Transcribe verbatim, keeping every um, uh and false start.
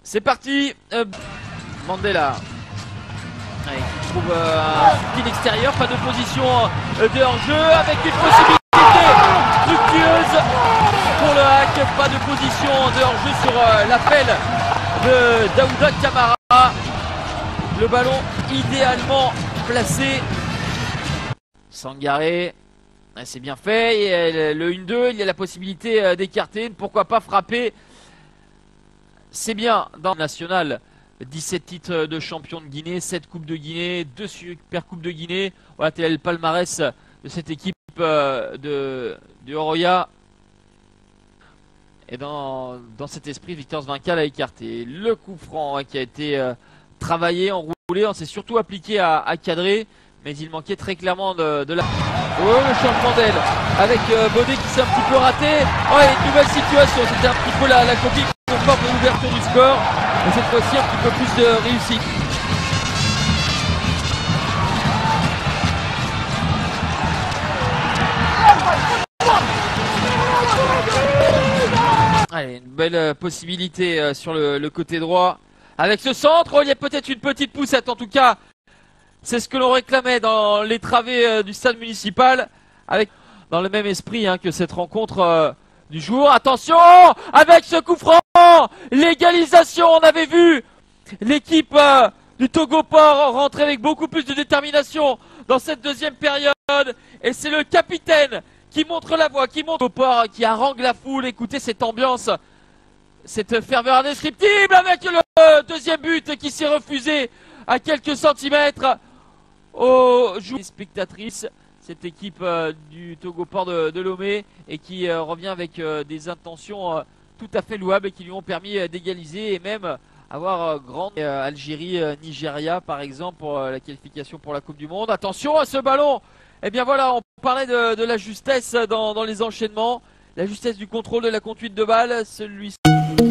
C'est parti. euh, Mandela ouais, qui trouve euh, un petit extérieur, pas de position euh, de hors-jeu avec une possibilité fructueuse pour le hack, pas de position de hors-jeu sur euh, l'appel de Daouda Camara. Le ballon idéalement placé. Sangaré, c'est bien fait. Et le un deux, il y a la possibilité d'écarter. Pourquoi pas frapper. C'est bien dans le national. dix-sept titres de champion de Guinée, sept coupes de Guinée, deux super coupes de Guinée. Voilà, tel est le palmarès de cette équipe de, de Oroya. Et dans, dans cet esprit, Victor Zvincal a écarté. Le coup franc hein, qui a été euh, travaillé, enroulé. On s'est surtout appliqué à, à cadrer. Mais il manquait très clairement de, de la... Oh, le changement d'aile avec euh, Baudet qui s'est un petit peu raté. Oh, et une nouvelle situation. C'était un petit peu la, la coquille conforme de l'ouverture du score. Mais cette fois-ci, un petit peu plus de réussite. Allez, une belle euh, possibilité euh, sur le, le côté droit. Avec ce centre, oh, il y a peut-être une petite poussette en tout cas. C'est ce que l'on réclamait dans les travées euh, du stade municipal, avec dans le même esprit hein, que cette rencontre euh, du jour. Attention, avec ce coup franc, l'égalisation, on avait vu l'équipe euh, du Togo Port rentrer avec beaucoup plus de détermination dans cette deuxième période. Et c'est le capitaine qui montre la voie, qui montre au port, qui harangue la foule. Écoutez cette ambiance, cette ferveur indescriptible avec le deuxième but qui s'est refusé à quelques centimètres aux joueurs spectatrices, cette équipe euh, du Togo Port de, de Lomé et qui euh, revient avec euh, des intentions euh, tout à fait louables et qui lui ont permis euh, d'égaliser et même avoir euh, grande euh, Algérie, euh, Nigeria par exemple pour euh, la qualification pour la Coupe du Monde. Attention à ce ballon. Et bien voilà, on parlait de, de la justesse dans, dans les enchaînements, la justesse du contrôle de la conduite de balle, celui-ci.